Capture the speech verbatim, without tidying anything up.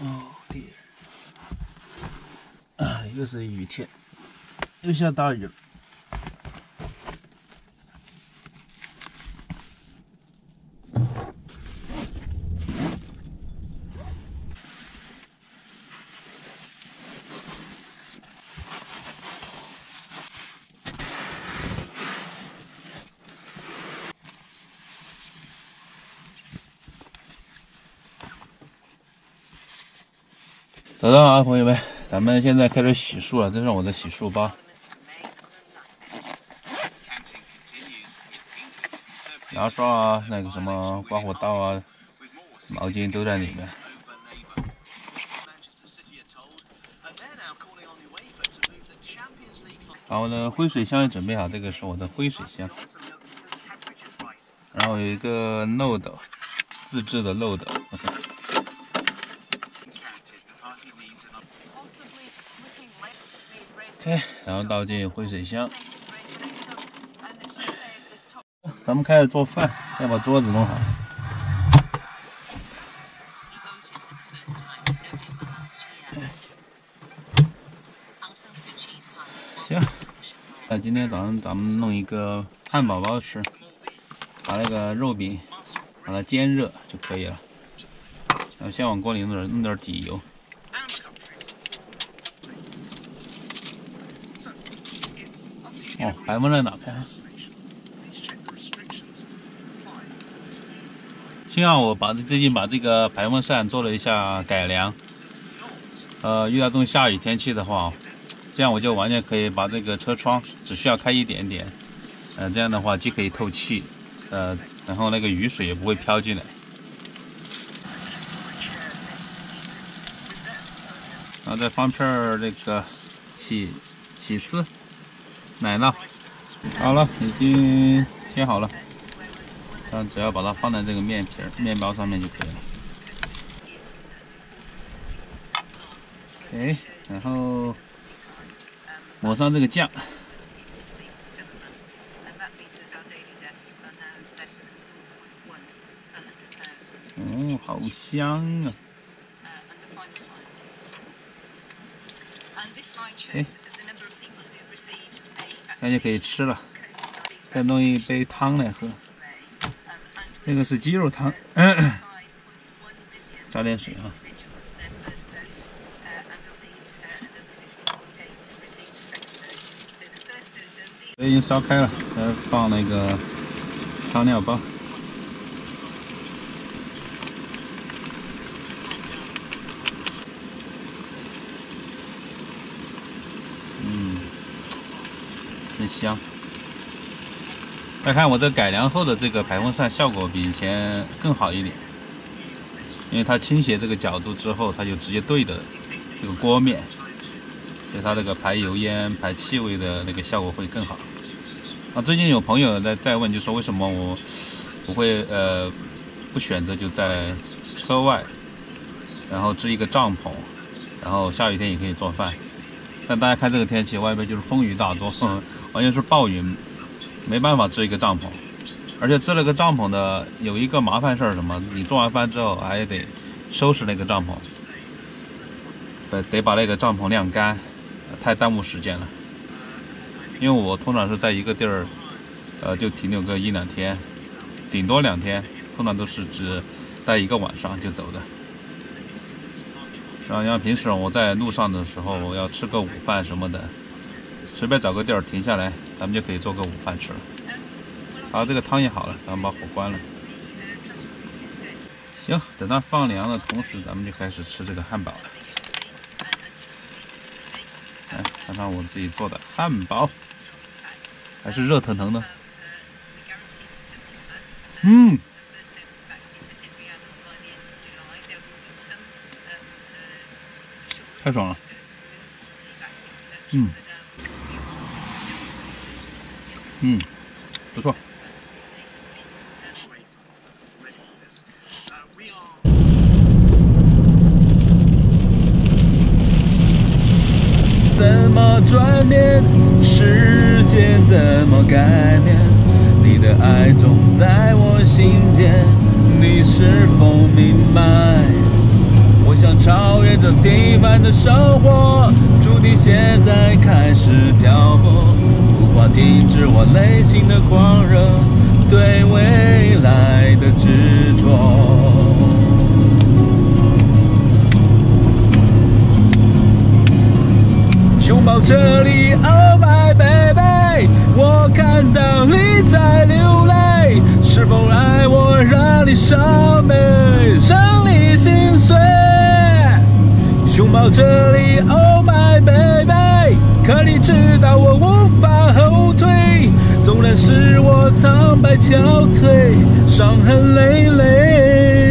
哦天，啊，又是雨天，又下大雨了。早上好，朋友们，咱们现在开始洗漱了。这是我的洗漱包，牙刷啊，那个什么刮胡刀啊，毛巾都在里面。把我的灰水箱也准备好，这个是我的灰水箱。然后有一个漏斗，自制的漏斗。OK， 然后倒进灰水箱。咱们开始做饭，先把桌子弄好。行，那今天早上咱们弄一个汉堡包吃，把那个肉饼把它煎热就可以了。然后先往锅里弄点弄点底油。哦，排风扇打开。幸好我把最近把这个排风扇做了一下改良。呃，遇到这种下雨天气的话，这样我就完全可以把这个车窗只需要开一点点，呃，这样的话既可以透气，呃，然后那个雨水也不会飘进来。然后再放片儿这个起起司。奶酪好了，已经切好了，然后只要把它放在这个面皮儿、面包上面就可以了。OK， 然后抹上这个酱。哦，好香啊！哎。现在就可以吃了，再弄一杯汤来喝。这个是鸡肉汤，嗯、加点水啊。水已经烧开了，再放那个汤料包。嗯。真香！再看我这改良后的这个排风扇，效果比以前更好一点，因为它倾斜这个角度之后，它就直接对着这个锅面，所以它这个排油烟、排气味的那个效果会更好。啊，最近有朋友在在问，就说为什么我不会呃不选择就在车外，然后支一个帐篷，然后下雨天也可以做饭。但大家看这个天气，外边就是风雨大作。呵呵完全是暴雨，没办法支一个帐篷，而且支了个帐篷的有一个麻烦事儿，什么？你做完饭之后还得收拾那个帐篷，得得把那个帐篷晾干，太耽误时间了。因为我通常是在一个地儿，呃，就停留个一两天，顶多两天，通常都是只待一个晚上就走的。然后像平时我在路上的时候，我要吃个午饭什么的。随便找个地儿停下来，咱们就可以做个午饭吃了。好，这个汤也好了，咱们把火关了。行，等它放凉的同时，咱们就开始吃这个汉堡了。来，看看我自己做的汉堡，还是热腾腾的。嗯，太爽了。嗯。嗯，不错。怎么转变？世界怎么改变？你的爱总在我心间，你是否明白？我想。 超越这平凡的生活，祝你现在开始漂泊，无法停止我内心的狂热，对未来的执着。熊抱这里 ，Oh my baby， 我看到你在流泪，是否爱我让你伤悲，让你心碎？熊抱这里 ，Oh my baby， 可你知道我无法后退，纵然是我苍白憔悴，伤痕累累。